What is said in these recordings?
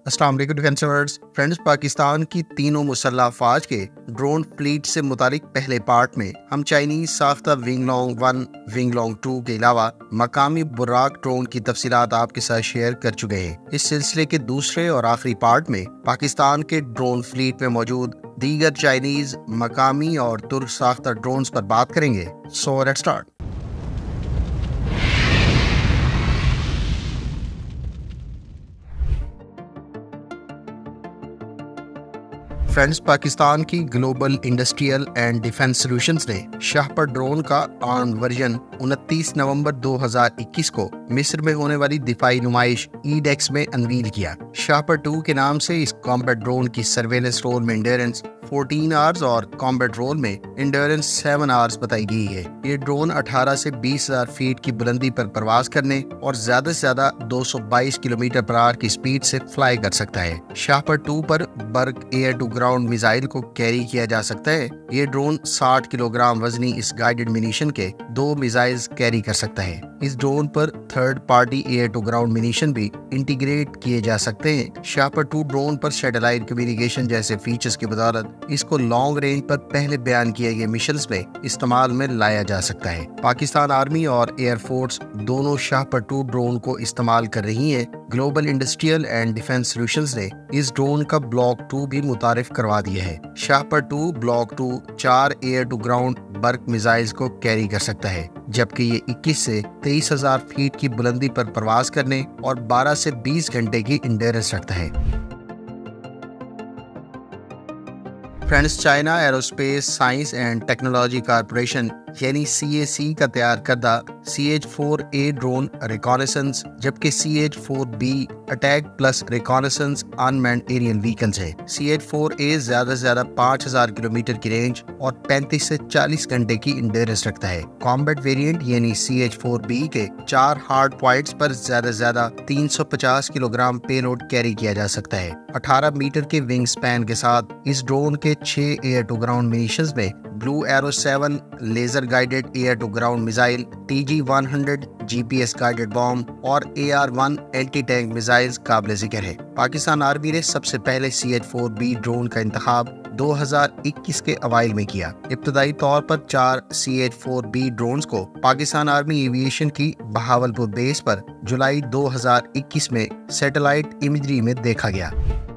السلام علیکم defence lovers friends, Pakistan کی تینوں مسلح افواج کے ڈرون فلیٹ سے متعلق پہلے پارٹ میں ہم چائنیز ساختہ ونگ لانگ 1 ونگ لانگ 2 کے علاوہ مقامی براق ڈرون کی تفصیلات آپ کے ساتھ شیئر کر چکے ہیں۔ اس سلسلے کے دوسرے اور آخری پارٹ میں پاکستان کے ڈرون فلیٹ میں موجود دیگر چائنیز مقامی اور ترک ساختہ ڈرونز پر بات کریں گے۔ So let's start. Friends, Pakistan کی global industrial and defence solutions نے شاہپر ڈرون کا آرمڈ ورژن 29 نومبر 2021 کو مصر میں ہونے والی دفاعی نمائش ایڈیکس میں انویل کیا۔ شاہپر 2 کے نام سے اس کامبیٹ ڈرون کی سرویلنس رول میں انڈیورنس 14 آورز اور کامبیٹ رول میں انڈیورنس 7 آورز بتائی گئی ہے۔ یہ ڈرون 18 سے 20,000 فیٹ کی بلندی پر پرواز کرنے اور زیادہ سے زیادہ 222 کلومیٹر پر آور کی سپیڈ سے فلائی کر سکتا ہے۔ شاہپر 2 پر Burq air to ground missile کو کیری کیا جا سکتا ہے۔ یہ ڈرون 60 کلو گرام وزنی اس گائیڈڈ منیشن کے 2 میزائلز کیری کر سکتا ہے۔ اس ڈرون پر third party air to ground munition بھی انٹیگریٹ کیے جا سکتے ہیں۔ شاہپر 2 ڈرون پر سیٹلائٹ کمیونیکیشن جیسے فیچرز کی بدولت اس کو لانگ رینج پر پہلے بیان کیے گئے مشنز میں استعمال میں لایا جا سکتا ہے۔ پاکستان آرمی اور ایئر فورس دونوں شاہپر 2 ڈرون کو استعمال کر رہی ہیں۔ Global industrial and defence solutions نے اس ڈرون کا بلاک 2 بھی متعارف کروا دیا ہے۔ Shahpar 2 block 2 4 air to ground Burq missiles کو کیری کر سکتا ہے، جبکہ یہ 21 سے 23,000 فیٹ کی بلندی پر پرواز کرنے اور 12 سے 20 گھنٹے کی انڈیورنس رکھتا ہے۔ Friends, China aerospace science and technology corporation یعنی CAC کا تیار کردہ CH-4A ڈرون ریکانیسنس جبکہ CH-4B attack plus reconnaissance unmanned aerial vehicles ہے۔ CH-4A زیادہ سے زیادہ 5,000 کلومیٹر کی رینج اور 35 سے 40 گھنٹے کی انڈیورنس رکھتا ہے۔ کامبیٹ ویریئنٹ یعنی CH-4B کے 4 ہارڈ پوائنٹس پر زیادہ سے زیادہ 350 kilogram payload carry کیا جا سکتا ہے۔ 18 میٹر کے ونگ سپین کے ساتھ اس ڈرون کے 6 ایئر ٹو گراؤنڈ منیشنز میں blue arrow 7 laser guided air to ground missile, TG-100 GPS guided bomb اور AR-1 اینٹی ٹینک میزائلز قابل ذکر ہے۔ پاکستان آرمی نے سب سے پہلے CH-4B ڈرون کا انتخاب 2021 کے اوائل میں کیا۔ ابتدائی طور پر 4 CH-4B ڈرونز کو پاکستان آرمی ایویشن کی بہاولپور بیس پر جولائی 2021 میں سیٹلائٹ امیجری میں دیکھا گیا۔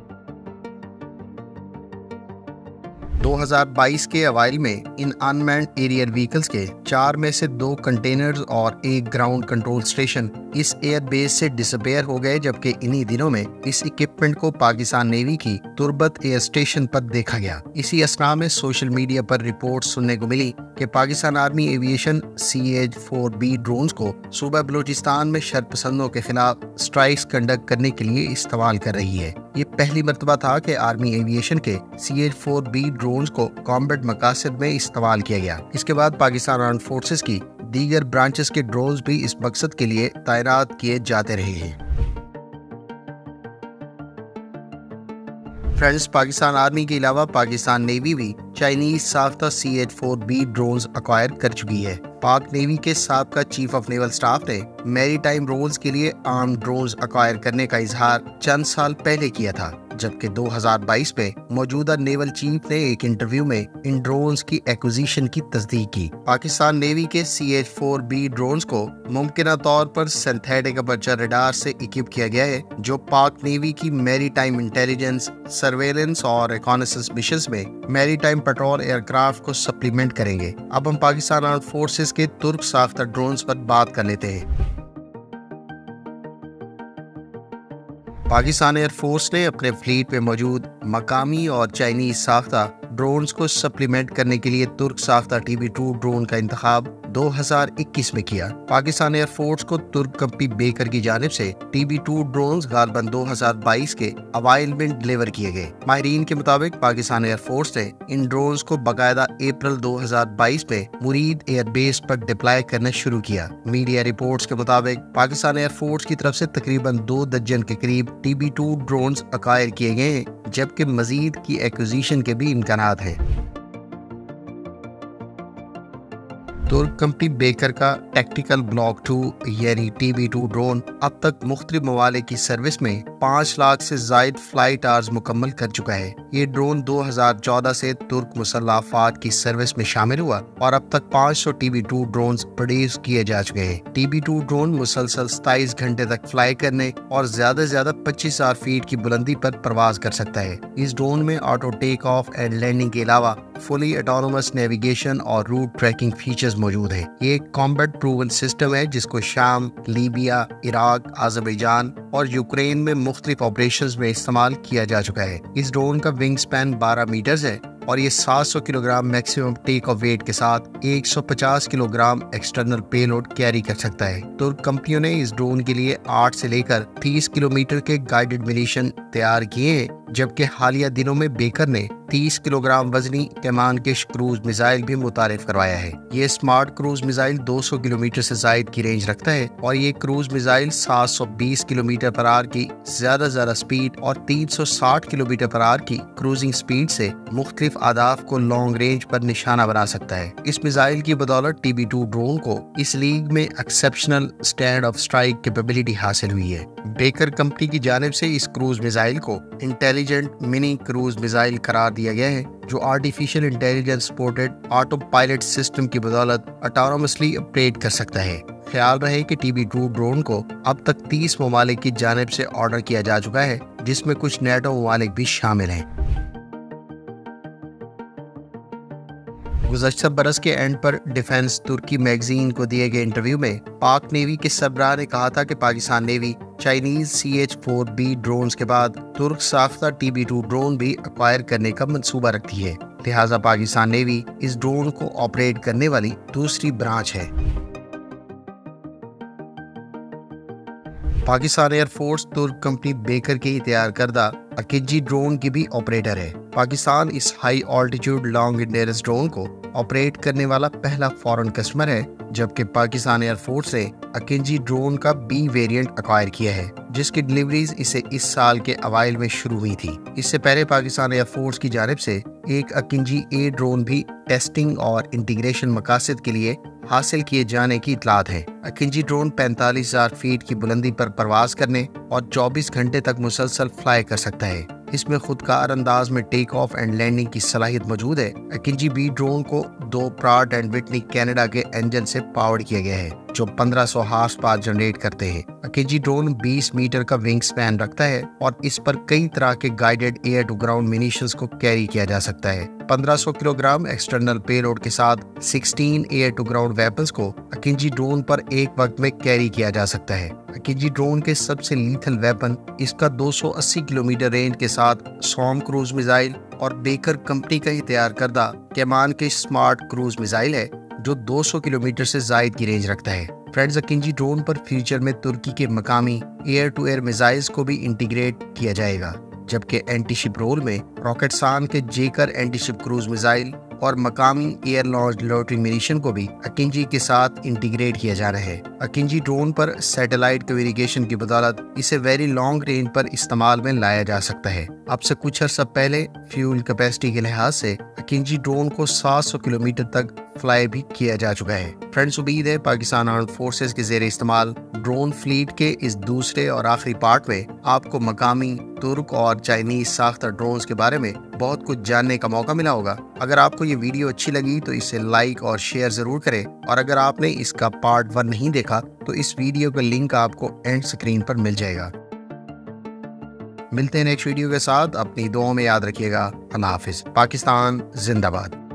2022 کے اوائل میں ان انمینڈ ایریل ویکلز کے 4 میں سے 2 کنٹینرز اور 1 گراؤنڈ کنٹرول اسٹیشن اس ایئر بیس سے ڈسپیئر ہو گئے، جبکہ انہی دنوں میں اس اکوپمنٹ کو پاکستان نیوی کی تربت ایئر اسٹیشن پر دیکھا گیا۔ اسی اثنا میں سوشل میڈیا پر رپورٹ سننے کو ملی کہ Pakistan army aviation CH-4B drones کو صوبہ بلوچستان میں شرپسندوں کے خلاف اسٹرائکس کنڈکٹ کرنے کے لیے استعمال کر رہی ہے۔ یہ پہلی مرتبہ تھا کہ آرمی ایویشن کے CH-4B ڈرونز کو کامبیٹ مقاصد میں استعمال کیا گیا۔ اس کے بعد پاکستان آرمڈ فورسز کی دیگر برانچز کے ڈرونز بھی اس مقصد کے لیے تعینات کیے جاتے رہے ہیں۔ فرینڈز، پاکستان آرمی کے علاوہ پاکستان نیوی بھی چائنیز ساختہ CH-4B ڈرونز ایکوائر کر چکی ہے۔ پاک نیوی کے سابقہ چیف آف نیول سٹاف نے میری ٹائم رولز کے لیے آرمڈ ڈرونز ایکوائر کرنے کا اظہار چند سال پہلے کیا تھا، جبکہ 2022 میں موجودہ نیول چیف نے ایک انٹرویو میں ان ڈرونز کی ایکوزیشن کی تصدیق کی۔ پاکستان نیوی کے CH-4B ڈرونز کو ممکنہ طور پر سنتھیٹک اپرچر ریڈار سے اکوپ کیا گیا ہے، جو پاک نیوی کی میری ٹائم انٹیلیجنس، سرویلنس اور ریکانیسنس مشنز میں maritime patrol aircraft کو سپلیمنٹ کریں گے۔ اب ہم پاکستان آرمڈ فورسز کے ترک ساختہ ڈرونز پر بات کر لیتے ہیں۔ پاکستان ایئر فورس نے اپنے فلیٹ میں موجود مقامی اور چائنیز ساختہ ڈرونز کو سپلیمنٹ کرنے کے لیے ترک ساختہ TB2 ڈرون کا انتخاب 2021 میں کیا۔ پاکستان ایئر فورس کو ترک کمپنی بیکر کی جانب سے TB2 ڈرونز غالباً 2022 کے اوائل میں ڈلیور کیے گئے۔ ماہرین کے مطابق پاکستان ایئر فورس نے ان ڈرونز کو باقاعدہ اپریل 2022 میں مرید ایئر بیس پر ڈپلائے کرنا شروع کیا۔ میڈیا رپورٹس کے مطابق پاکستان ایئر فورس کی طرف سے تقریباً 2 درجن کے قریب TB2 ڈرونز ایکوائر کیے گئے ہیں، جبکہ مزید کی ایکوزیشن کے بھی امکانات ہیں۔ तुर्क कंपनी बेकर का टैक्टिकल ब्लॉक 2 यानी TB2 ड्रोन अब तक मुख्तलिफ ममालिक की सर्विस में 5 लाख से जायद फ्लाइट आवर्स मुकम्मल कर चुका है। ये ड्रोन 2014 से तुर्क मुसल्लह अफवाज की सर्विस में शामिल हुआ और अब तक 500 TB2 ड्रोन प्रोड्यूस किए जा चुके हैं। TB2 ड्रोन मुसलसल 27 घंटे तक फ्लाई करने और ज्यादा से ज्यादा 25,000 फीट की बुलंदी पर परवाज कर सकता है। इस ड्रोन में auto take off and landing के अलावा फुली ऑटोनोमस नेविगेशन और रूट ट्रैकिंग फीचर्स मौजूद हैं। ये एक कॉम्बैट प्रूवन सिस्टम है जिसको शाम, लीबिया, इराक, अज़रबैजान और यूक्रेन में मुख्तलिफ ऑपरेशंस में इस्तेमाल किया जा चुका है। इस ड्रोन का विंग स्पैन 12 मीटर्स है और ये 700 kilogram maximum take off weight के साथ 150 किलोग्राम एक्सटर्नल पेलोड कैरी कर सकता है। तुर्क कंपनियों ने इस ड्रोन के लिए 8 से लेकर 30 किलोमीटर के गाइडेड मिशन तैयार किए हैं, जबकि हालिया दिनों में बेकर ने 30 किलोग्राम वजनी कमान के क्रूज मिसाइल भी मुतारिफ करवाया है। ये स्मार्ट क्रूज मिसाइल 200 किलोमीटर से जायद की रेंज रखता है और ये cruise missile 720 kilometre per hour की ज्यादा स्पीड और 360 किलोमीटर पर आवर की क्रूजिंग स्पीड से मुख्तलिफ अहदाफ को लॉन्ग रेंज पर निशाना बना सकता है। इस मिसाइल की बदौलत TB2 ड्रोन को इस लीग में exceptional stand off strike capability हासिल हुई है। बेकर कंपनी की जानिब से इस क्रूज मिसाइल को इंटेलिजेंट मिनी क्रूज मिसाइल करार दिया गया है, जो artificial intelligence supported auto pilot system की बदौलत ऑटोनोमसली ऑपरेट कर सकता है। ख्याल रहे कि TB2 ड्रोन को अब तक 30 ममालिक की जानिब से ऑर्डर किया जा चुका है, जिसमें कुछ नेटो ममालिक भी शामिल हैं। गुज़श्ता बरस के एंड पर डिफेंस तुर्की मैगजीन को दिए गए इंटरव्यू में पाक नेवी के सरबराह ने कहा था कि Pakistan navy Chinese CH-4B drones के बाद तुर्क साख्ता TB2 ड्रोन भी एक्वायर करने का मंसूबा रखती है। लिहाजा पाकिस्तान नेवी इस ड्रोन को ऑपरेट करने वाली दूसरी ब्रांच है। पाकिस्तान एयरफोर्स तुर्क कंपनी बेकर की तैयार करदा अकिंजी ड्रोन की भी ऑपरेटर है। पाकिस्तान इस high altitude long endurance drone को ऑपरेट करने वाला पहला फॉरेन कस्टमर है, जबकि पाकिस्तान एयरफोर्स ने अकिंजी ड्रोन का B वेरिएंट एक्वायर किया है, जिसकी डिलीवरीज इसे इस साल के अवाइल में शुरू हुई थी। इससे पहले पाकिस्तान एयरफोर्स की जानिब से एक अकिंजी A ड्रोन भी टेस्टिंग और इंटीग्रेशन मकासद के लिए हासिल किए जाने की इतलात है। अकिंजी ड्रोन 45,000 फीट की बुलंदी पर परवाज करने और 24 घंटे तक मुसलसल फ्लाई कर सकता है। इसमें खुदकार अंदाज में टेक ऑफ एंड लैंडिंग की सलाहियत मौजूद है। अकिंजी B ड्रोन को 2 प्राट एंड विटनी कनाडा के इंजन से पावर्ड किया गया है, जो 1500 हॉर्स पावर जनरेट करते हैं। अकिंजी ड्रोन 20 मीटर का विंग स्पैन रखता है और इस पर कई तरह के guided air to ground munitions को कैरी किया जा सकता है। 1500 किलोग्राम एक्सटर्नल पेलोड के साथ 16 एयर टू ग्राउंड वेपन्स को अकिंजी ड्रोन पर एक वक्त में कैरी किया जा सकता है। अकिंजी ड्रोन के सबसे लीथल वेपन इसका 280 किलोमीटर रेंज के साथ सॉर्म क्रूज मिसाइल और बेकर कंपनी का ही तैयार करदा कमान के स्मार्ट क्रूज मिसाइल है, जो 200 किलोमीटर से जायद की रेंज रखता है। फ्रेंड्स, अकिंजी ड्रोन पर फ्यूचर में तुर्की के मकामी एयर टू एयर मिसाइल्स को भी इंटीग्रेट किया जाएगा, जबकि एंटीशिप रोल में रॉकेटसान के जेकर एंटीशिप क्रूज मिसाइल और मकामी एयर लॉन्च लोटरिंग मिशन को भी अकिंजी के साथ इंटीग्रेट किया जा रहा है। अकिंजी ड्रोन पर सैटेलाइट कम्युनिकेशन की बदौलत इसे वेरी लॉन्ग रेंज पर इस्तेमाल में लाया जा सकता है। अब से कुछ अर्सा पहले फ्यूल कैपेसिटी के लिहाज से अकिंजी ड्रोन को 700 किलोमीटर तक फ्लाई भी किया जा चुका है। फ्रेंड्स, उम्मीद है पाकिस्तान आर्म्ड फोर्सेस के ज़ेरे इस्तेमाल ड्रोन फ्लीट के इस दूसरे और आखिरी पार्ट में आपको मकामी तुर्क और चाइनीज साख्ता ड्रोन्स के बारे में बहुत कुछ जानने का मौका मिला होगा। अगर आपको ये वीडियो अच्छी लगी तो इसे लाइक और शेयर जरूर करें, और अगर आपने इसका पार्ट 1 नहीं देखा तो इस वीडियो का लिंक आपको एंड स्क्रीन पर मिल जाएगा। मिलते हैं नेक्स्ट वीडियो के साथ। अपनी दुआओं में याद रखिएगा। अल्लाह हाफिज। पाकिस्तान जिंदाबाद।